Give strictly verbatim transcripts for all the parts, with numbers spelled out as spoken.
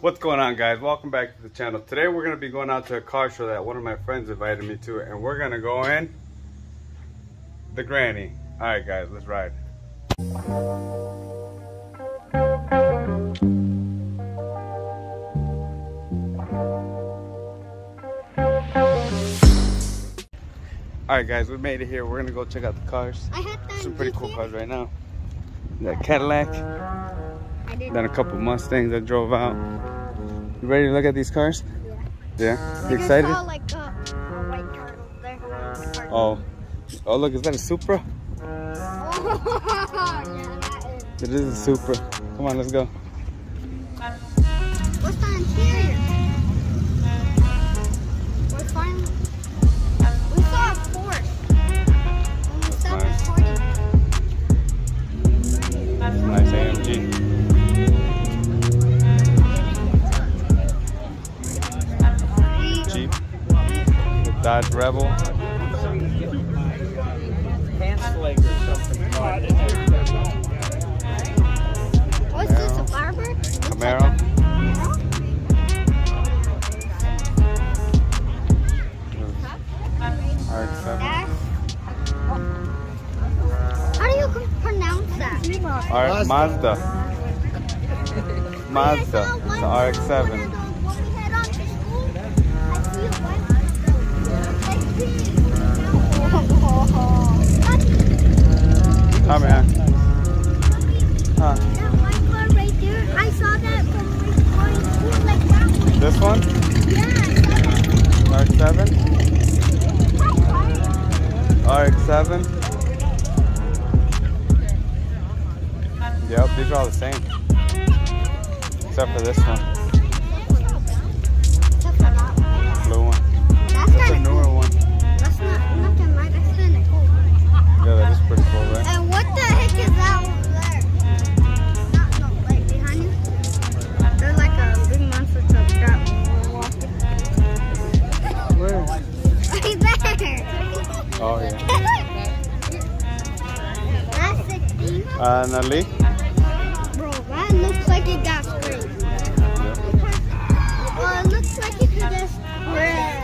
What's going on, guys? Welcome back to the channel. Today we're going to be going out to a car show that one of my friends invited me to, and we're going to go in the Granny. Alright guys, let's ride. Alright guys, we made it here. We're going to go check out the cars. I had Some pretty cool cars right now. That Cadillac. I did. Then a couple Mustangs I drove out. You ready to look at these cars? Yeah. Yeah? You excited? I saw like a, a white car over there. Oh. Oh look, is that a Supra? Oh, yeah, that is. It is a Supra. Come on, let's go. What's the interior? We're fine. We saw a Porsche. And we stopped nice. recording. Nice A M G. Jeep. The Dodge Rebel. What's this, a Firebird? Camaro. R X seven. How do you pronounce that? R Mazda. Mazda. It's the R X seven. Come here. Huh. That white car right there, I saw that from recording school, like that one. This one? Yeah, R X seven? R X seven? Yep, these are all the same. Except for this one. Blue one. That's That's a kind of newer cool. one. That's not, not that much, that's kind of cool. Yeah, that is pretty cool, right? And what the heck is that over there? Not, no, like behind you. There's like a big monster truck that we're walking. Where? Right there. Oh, yeah. That's sixteen. Uh, Nali? Bro, that looks like it got sprayed. Well, it looks like it could just spray.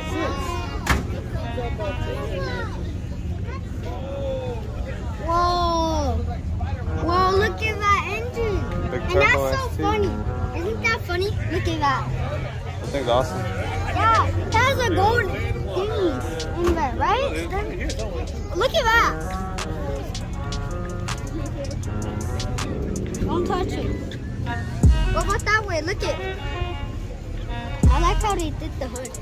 Whoa. Whoa, look at that engine. Big And turbo that's so S T. funny. Isn't that funny? Look at that. That thing's awesome. Yeah, it has a gold thingy in there, right? Look at that. Don't touch it. What about that way? Look at it. I like how they did the hood.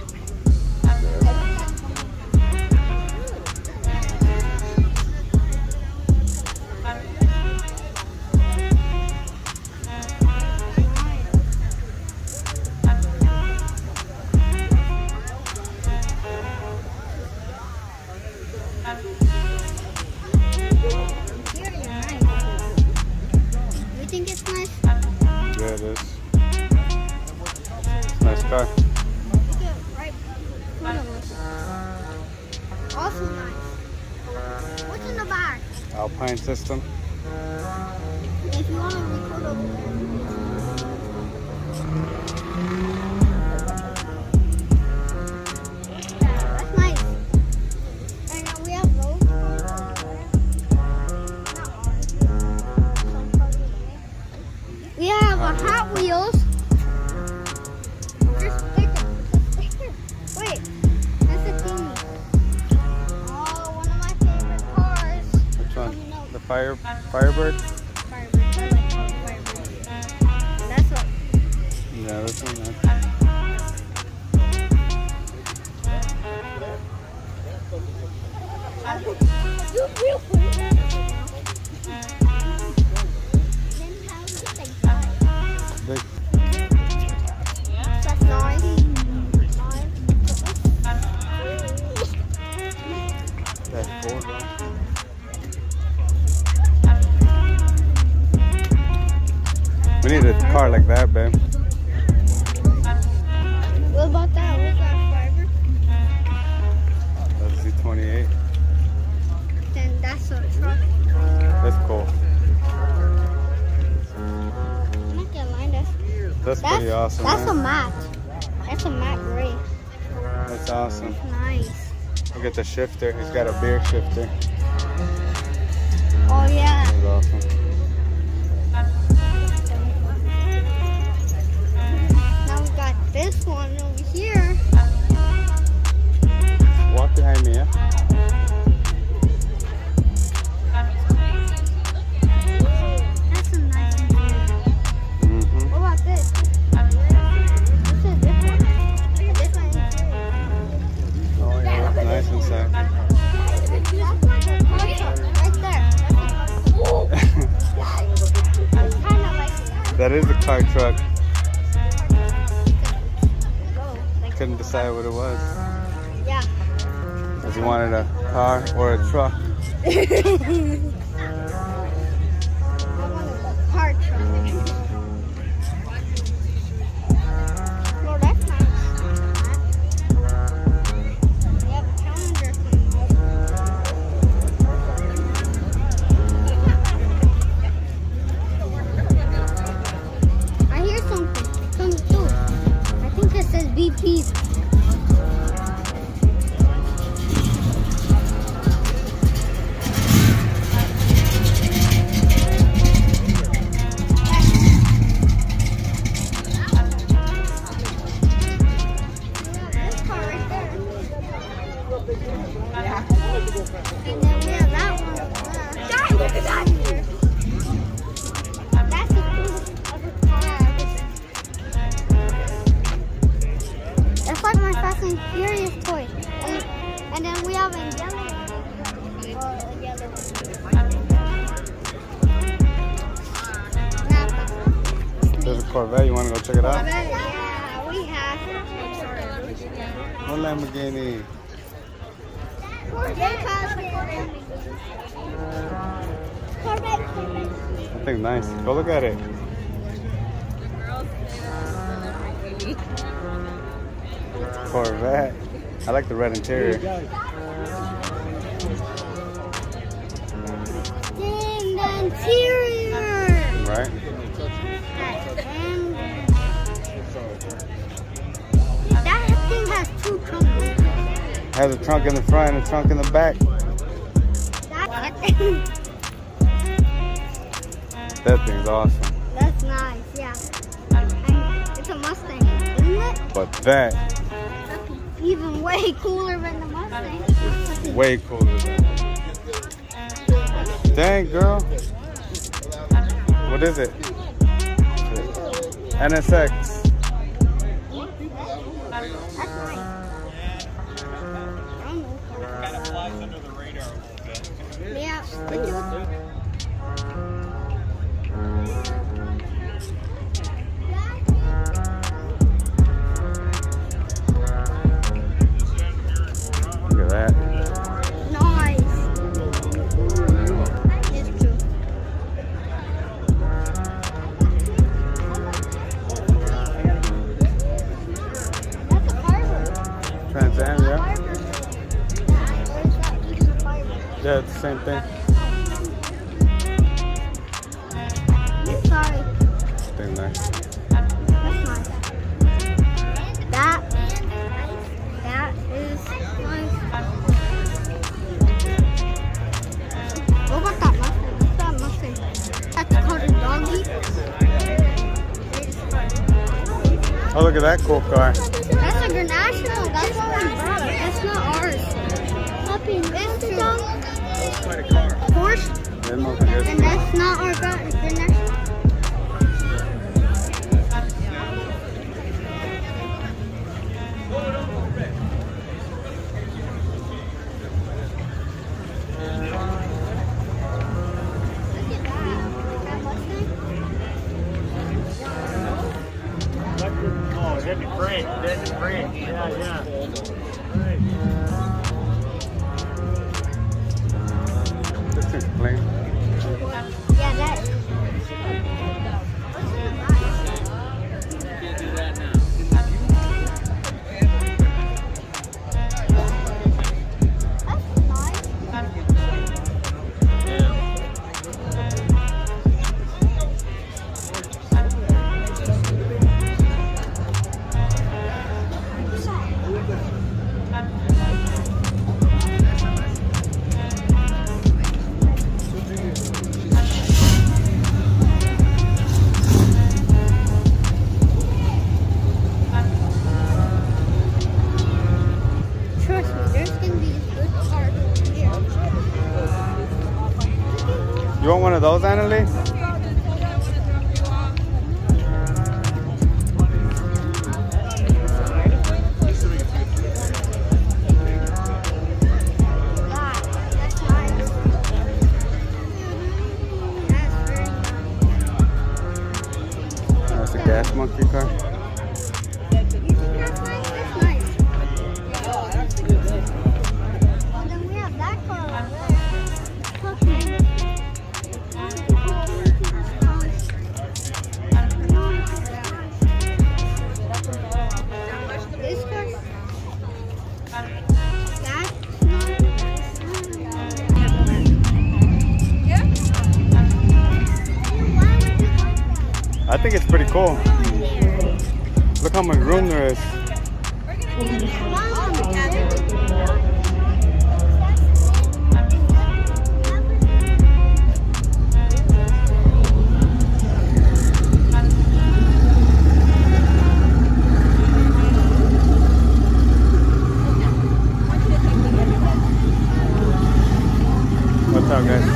You think it's nice? Yeah, it is. It's a nice car. Look at it right in front of us. Also nice. What's in the back? Alpine system. If you want to record over there. That's nice. And now we have those. We have a Hot Wheels. There's sticker. Sticker. Wait, that's a thingy. Oh, one of my favorite cars. Which one? The Fire Firebird? Firebird. I like Firebird. That's what. Yeah, this one. Nice. You real quick. Big. That's nice. That's cool. We need a car like that, babe. What about that? What's that, Firebird? That's Z twenty-eight. Then that's a truck. That's cool. That's pretty awesome. That's man. a matte. That's a matte gray. That's awesome. That's nice. Look at the shifter. He's got a beer shifter. Oh yeah. That's awesome. Now we got this one over here. Walk behind me, yeah? That's a nice interior. Mm-hmm. What about this? This is different. A different interior. Oh yeah, that's nice inside. That's like a car truck right there. It's kind of like That is a car truck. go. Like, Couldn't decide what it was. yeah. If you wanted a car or a truck. I wanted a car truck. No, that's nice. We have a calendar coming up. I hear something. Something too. I think it says B P. This car right there. And then we have that one over there. Guys, look at that! That's the coolest ever car I ever seen. That's like my Fast and Furious toy. And, and then we have a yellow one. Or a yellow one. Napa. There's a Corvette. You want to go check it out? Yeah, we have. What Lamborghini? Corvette, Corvette. I think nice. Go look at it. Corvette. I like the red interior. Dang, the interior. Right? That thing has two trunks. Has a trunk in the front and a trunk in the back. That, That thing's awesome. that's nice, yeah. And it's a Mustang, isn't it? But that That's even way cooler than the Mustang. is way cooler. Dang, girl. What is it? N S X. That's nice. I don't know. Kind of flies under the radar a little bit. Yeah, look at Look at that. nice. It's true. That's a Firebird. Trans Am, yeah? Firebird. Where's that? It's a Firebird. Yeah, it's the same thing. Sorry. Thing nice. That's nice. That, that is nice. What about that Mustang? What's that Mustang? That's called a doggy. Oh, look at that cool car. That's international. That's what we brought. That's not ours. Puppy, that's true. It's quite a car. Porsche, Yeah, no, I guess. and that's not our car. It's international. Look at that. That Mustang. Oh, hit the brake. Hit the brake. Yeah, yeah. This thing's clean. Yeah, that. of those, Annalie? That's a gas monkey car. I think it's pretty cool. Look how much room there is. What's up, guys?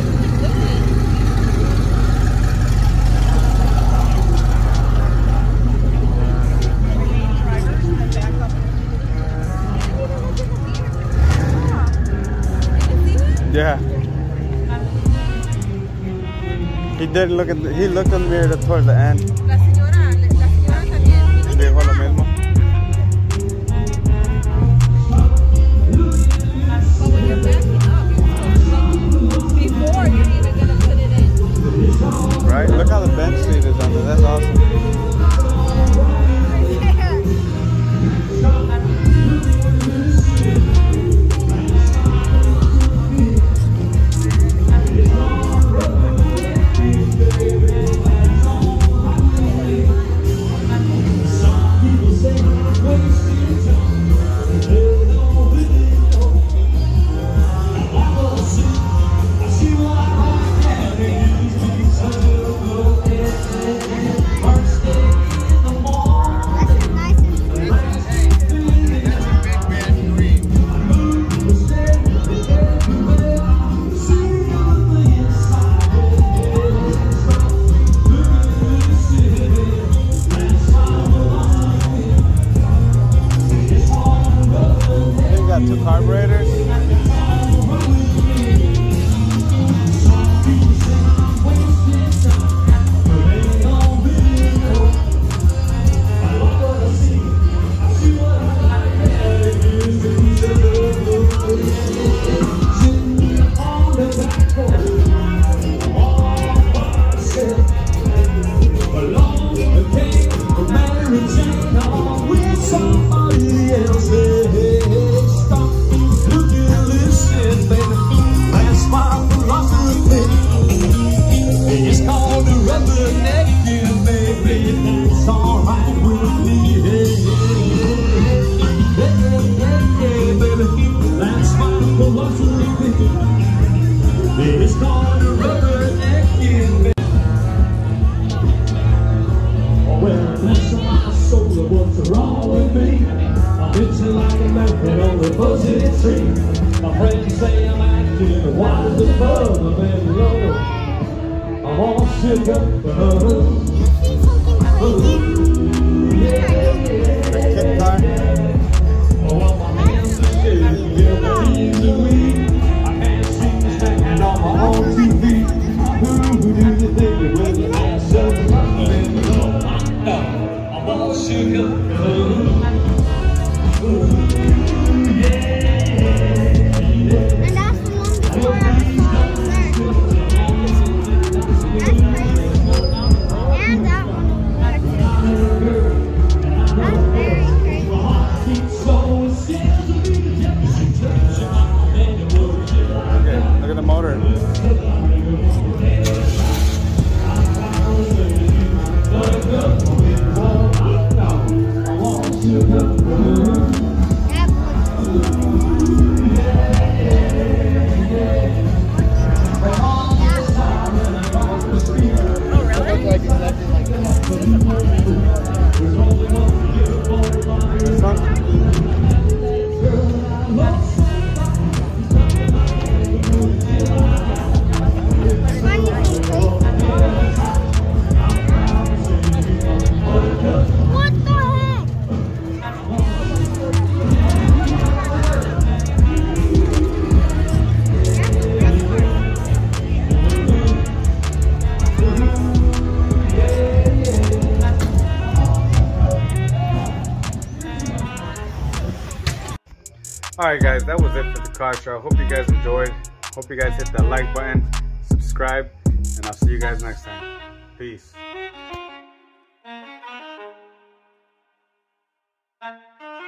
Yeah. He did look at the, he looked in the mirror towards the end. La señora, la señora también. Dijo lo mismo. But when you're backing up, before you're even gonna put it in. Right? Look how the bench seat is under. That's awesome. Two carburetors. My friends say I'm acting wild as above, I'm in love. I'm all shook up. Oh, my hands are shaking, yeah, the weed. I can't seem to stand on my own two feet. Who do you think it was? I'm so fucking I'm all shook up. Look at the motor. Alright guys, that was it for the car show. I hope you guys enjoyed. Hope you guys hit that like button, subscribe, and I'll see you guys next time. Peace. Thank you.